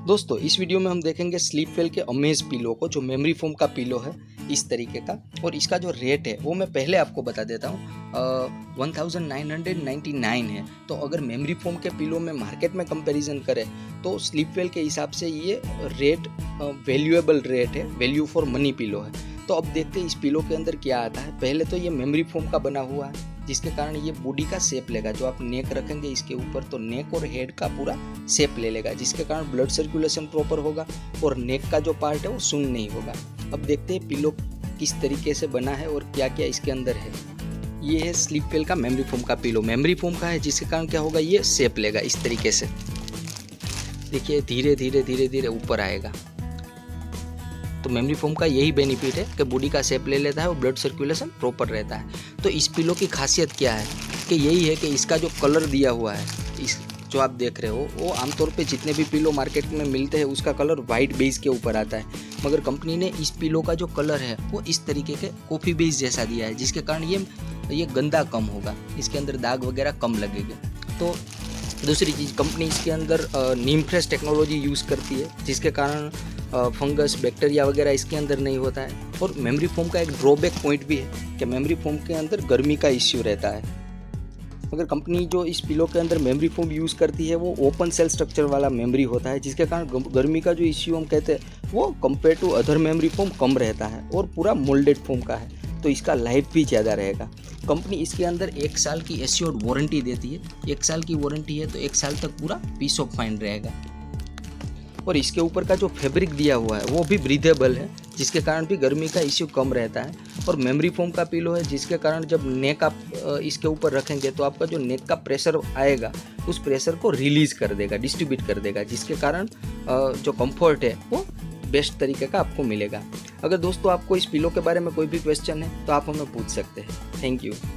दोस्तों इस वीडियो में हम देखेंगे स्लीपवेल के अमेज पिलो को, जो मेमोरी फोम का पिलो है इस तरीके का, और इसका जो रेट है वो मैं पहले आपको बता देता हूँ। 1999 है। तो अगर मेमोरी फोम के पिलो में मार्केट में कंपैरिजन करें तो स्लीपवेल के हिसाब से ये रेट वैल्यूएबल रेट है, वैल्यू फॉर मनी पिलो है। तो अब देखते हैं इस पिलो के अंदर क्या आता है। पहले तो ये मेमोरी फोम का बना हुआ है, जिसके कारण ये बॉडी का शेप लेगा। जो आप नेक रखेंगे इसके ऊपर तो नेक और हेड का पूरा शेप ले लेगा, जिसके कारण ब्लड सर्कुलेशन प्रॉपर होगा और नेक का जो पार्ट है वो सुन्न नहीं होगा। अब देखते हैं पिलो किस तरीके से बना है और क्या क्या इसके अंदर है। ये है स्लीपवेल का मेमोरी फोम का पिलो। मेमोरी फोम का है, जिसके कारण क्या होगा, ये शेप लेगा इस तरीके से। देखिए धीरे धीरे धीरे धीरे ऊपर आएगा। तो मेमोरी फोम का यही बेनिफिट है कि बॉडी का शेप ले लेता है और ब्लड सर्कुलेशन प्रॉपर रहता है। तो इस पिलो की खासियत क्या है कि यही है कि इसका जो कलर दिया हुआ है, इस जो आप देख रहे हो, वो आमतौर पे जितने भी पिलो मार्केट में मिलते हैं उसका कलर वाइट बेस के ऊपर आता है, मगर कंपनी ने इस पिलो का जो कलर है वो इस तरीके के कॉफ़ी बेस जैसा दिया है, जिसके कारण ये गंदा कम होगा, इसके अंदर दाग वगैरह कम लगेंगे। तो दूसरी चीज़, कंपनी इसके अंदर नीम फ्रेश टेक्नोलॉजी यूज़ करती है, जिसके कारण फंगस बैक्टीरिया वगैरह इसके अंदर नहीं होता है। और मेमोरी फोम का एक ड्रॉबैक पॉइंट भी है कि मेमोरी फोम के अंदर गर्मी का इश्यू रहता है। अगर कंपनी जो इस पिलो के अंदर मेमोरी फोम यूज़ करती है वो ओपन सेल स्ट्रक्चर वाला मेमोरी होता है, जिसके कारण गर्मी का जो इश्यू हम कहते हैं वो compare to other memory foam कम रहता है और पूरा मोल्डेड फोम का है, तो इसका लाइफ भी ज़्यादा रहेगा। कंपनी इसके अंदर 1 साल की एश्योर्ड वारंटी देती है। 1 साल की वारंटी है तो 1 साल तक पूरा पीस ऑफ माइंड रहेगा। और इसके ऊपर का जो फैब्रिक दिया हुआ है वो भी ब्रीदेबल है, जिसके कारण भी गर्मी का इश्यू कम रहता है। और मेमोरी फोम का पिलो है, जिसके कारण जब नेक आप इसके ऊपर रखेंगे तो आपका जो नेक का प्रेशर आएगा उस प्रेशर को रिलीज कर देगा, डिस्ट्रीब्यूट कर देगा, जिसके कारण जो कंफर्ट है वो बेस्ट तरीके का आपको मिलेगा। अगर दोस्तों आपको इस पिलो के बारे में कोई भी क्वेश्चन है तो आप हमें पूछ सकते हैं। Thank you.